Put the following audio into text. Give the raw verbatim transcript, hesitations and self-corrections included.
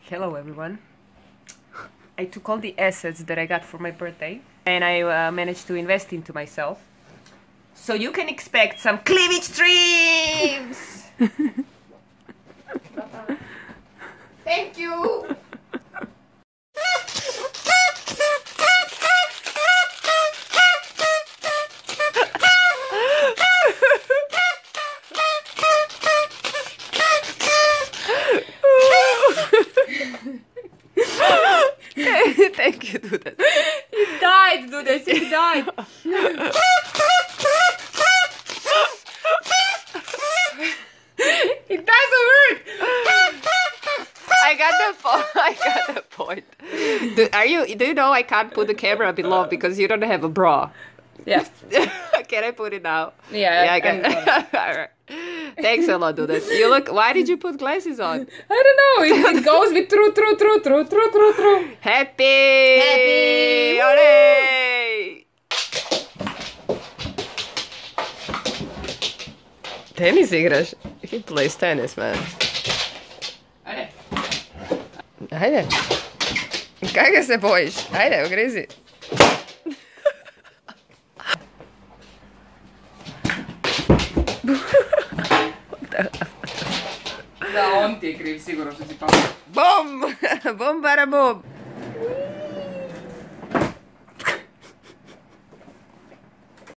Hello everyone. I took all the assets that I got for my birthday and I uh, managed to invest into myself. So you can expect some cleavage streams! Thank you! Thank you, Dudes. He died, Dudes, he died. It doesn't work. I got the point. I got the point. Do, are you? Do you know I can't put the camera below because you don't have a bra? Yeah. Can I put it now? Yeah. Yeah, I can. All right. Thanks a lot, Dudes. You look. Why did you put glasses on? I don't know. It, it goes with true, true, true, true, true, true, true. Happy! Happy! Olé! Tenis igraš? He plays tennis, man. Ajde. Ajde. Kaj ga se bojiš? Ajde, ugrizi. Da, on ti je kriv, sigurno što si pao. Bom! Bom, bara, bom!